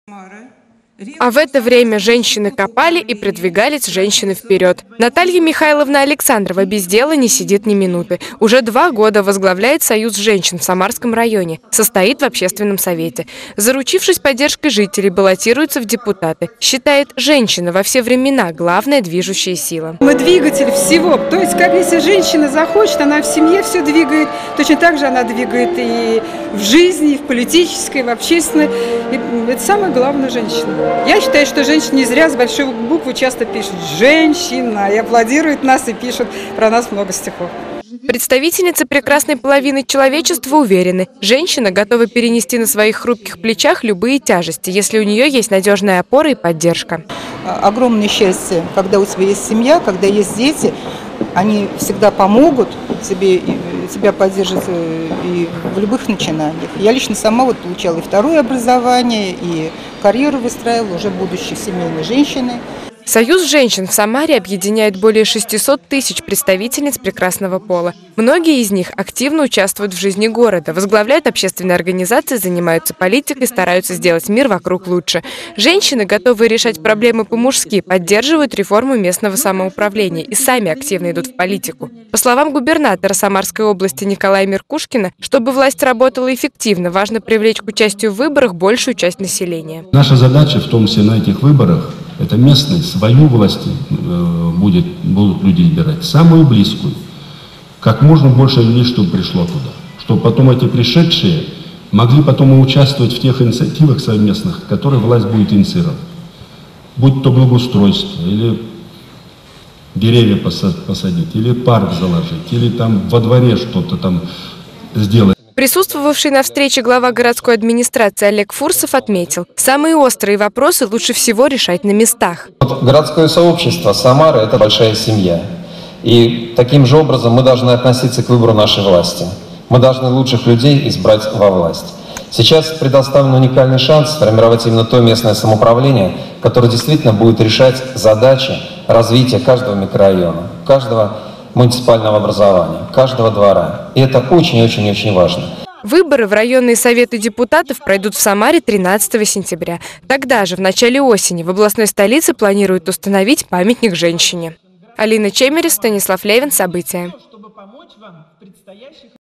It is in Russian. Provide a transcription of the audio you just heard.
А в это время женщины копали и продвигались женщины вперед. Наталья Михайловна Александрова без дела не сидит ни минуты. Уже 2 года возглавляет Союз женщин в Самарском районе. Состоит в общественном совете. Заручившись поддержкой жителей, баллотируется в депутаты. Считает, женщина во все времена главная движущая сила. Мы двигатель всего. То есть, как если женщина захочет, она в семье все двигает. Точно так же она двигает и в жизни, и в политической, и в общественной. И это самое главное — женщина. Я считаю, что женщины не зря с большой буквы часто пишут «женщина» и аплодируют нас, и пишут про нас много стихов. Представительницы прекрасной половины человечества уверены, женщина готова перенести на своих хрупких плечах любые тяжести, если у нее есть надежная опора и поддержка. Огромное счастье, когда у тебя есть семья, когда есть дети, они всегда помогут тебе, тебя поддержат и в любых начинаниях. Я лично сама получала и второе образование, и карьеру выстраивала, уже будущей семейной женщиной. Союз женщин в Самаре объединяет более 600 тысяч представительниц прекрасного пола. Многие из них активно участвуют в жизни города, возглавляют общественные организации, занимаются политикой, стараются сделать мир вокруг лучше. Женщины, готовые решать проблемы по-мужски, поддерживают реформу местного самоуправления и сами активно идут в политику. По словам губернатора Самарской области Николая Меркушкина, чтобы власть работала эффективно, важно привлечь к участию в выборах большую часть населения. Наша задача в том числе на этих выборах — это местные, свою власть будут люди избирать, самую близкую. Как можно больше людей, чтобы пришло туда. Чтобы потом эти пришедшие могли потом и участвовать в тех инициативах совместных, которые власть будет инициировать. Будь то благоустройство, или деревья посадить, или парк заложить, или там во дворе что-то там сделать. Присутствовавший на встрече глава городской администрации Олег Фурсов отметил, самые острые вопросы лучше всего решать на местах. Городское сообщество Самары – это большая семья. И таким же образом мы должны относиться к выбору нашей власти. Мы должны лучших людей избрать во власть. Сейчас предоставлен уникальный шанс сформировать именно то местное самоуправление, которое действительно будет решать задачи развития каждого микрорайона, каждого муниципального образования, каждого двора. И это очень-очень-очень важно. Выборы в районные советы депутатов пройдут в Самаре 13 сентября. Тогда же, в начале осени, в областной столице планируют установить памятник женщине. Алина Чемерис, Станислав Левин. События.